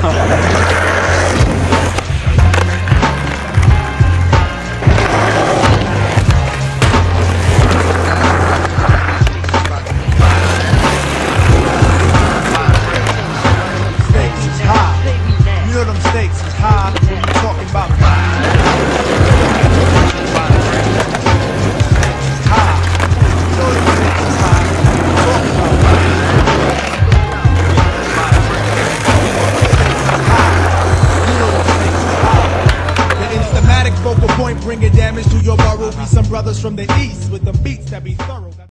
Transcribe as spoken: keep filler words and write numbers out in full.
Bringing damage to your morale. Be some brothers from the